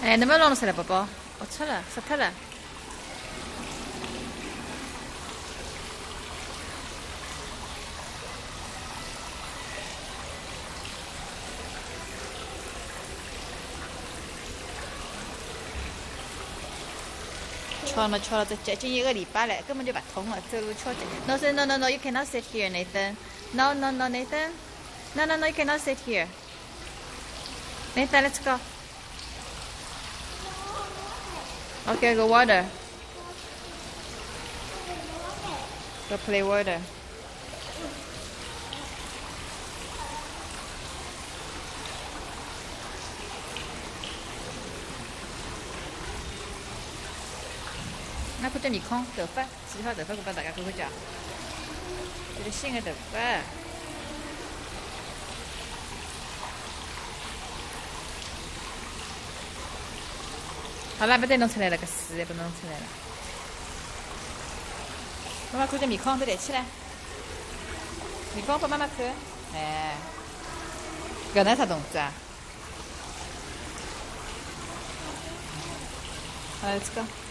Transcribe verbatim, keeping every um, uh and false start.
哎，能不能弄出来，宝宝？我错了，杀脱了。敲嘛敲了，这接近一个礼拜了，根本就不痛了，走路敲的。No no no no, you cannot sit here, Nathan. No no no, Nathan. No no no, you cannot sit here. Nathan, let's go. Okay, go water. Go play water.那看这面孔、头发，几号头发，我帮大家看看讲。这个新的头发。好了，不再弄出来了，搿水也不弄出来了。妈妈看这面孔，都抬起来。面孔拨妈妈看，哎，搿能啥动作啊？好，let's go。